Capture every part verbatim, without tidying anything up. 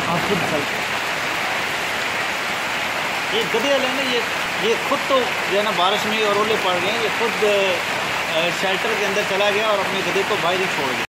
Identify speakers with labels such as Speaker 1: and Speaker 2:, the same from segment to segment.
Speaker 1: आप खुद चल। ये गधे वाले ना, ये ये खुद तो जो है ना बारिश में और ओले पड़ गए हैं, ये खुद शेल्टर के अंदर चला गया और अपने गधे को बाहर ही छोड़ दिया।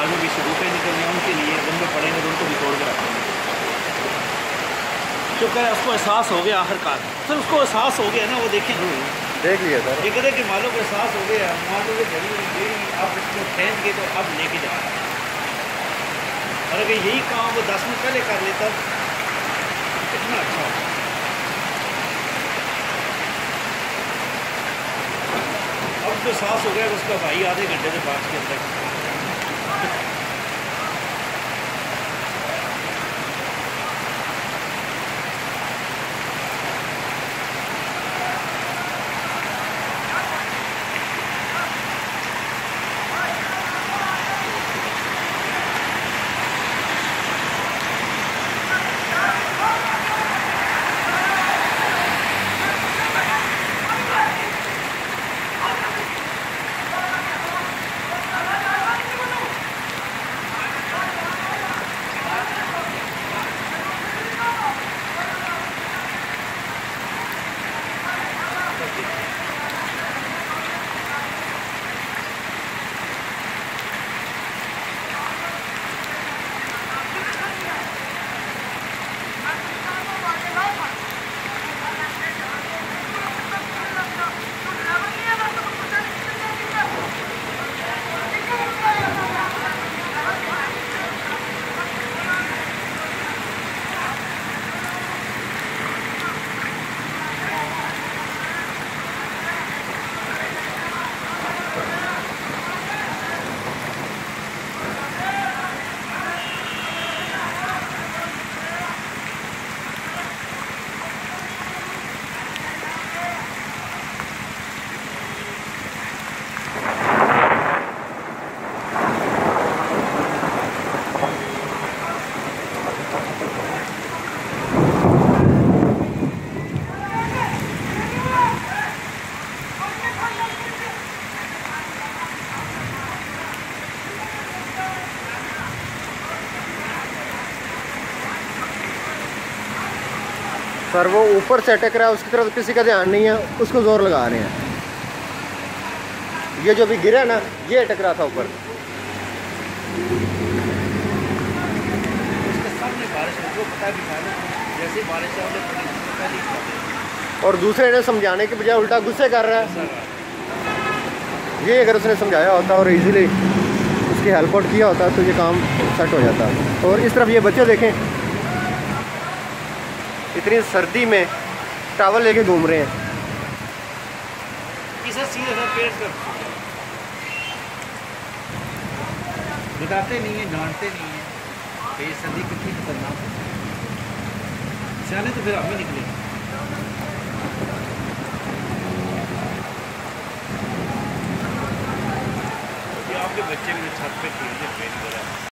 Speaker 1: आगे भी शगुफे निकलने हैं, उनके लिए लंबे पड़ेंगे तो उनको भी तोड़ कर रखेंगे। शुक्र है उसको एहसास हो गया आखिरकार। सर उसको एहसास हो गया ना, वो देखें
Speaker 2: देख लिया सर।
Speaker 1: ये कहते कि मालों को एहसास हो गया, मान लो जड़ी आप इसको फेंक गए तो अब लेके जा रहा है। और अगर यही काम वो दस मिनट पहले कर लेता कितना अच्छा होता। अब तो एहसास हो गया कि उसका भाई आधे घंटे से बात के अंदर
Speaker 2: सर वो ऊपर से अटक रहा है, उसकी तरफ किसी का ध्यान नहीं है, उसको जोर लगा रहे हैं। ये जो भी गिरा ना, ये अटक रहा था ऊपर।
Speaker 1: उसके सामने बारिश है, वो पता भी था जैसे बारिश है पहले।
Speaker 2: और दूसरे ने समझाने के बजाय उल्टा गुस्से कर रहा है। ये अगर उसने समझाया होता और इजीली उसकी हेल्प आउट किया होता तो ये काम सेट हो जाता। और इस तरफ ये बच्चे देखें, इतनी सर्दी में टावल लेके घूम रहे हैं।
Speaker 1: बताते नहीं है, जानते नहीं है कि ये सर्दी कितनी खतरनाक है। सियाने तो फिर हमें निकले। आपके बच्चे मेरे छत पे खेलते पेड़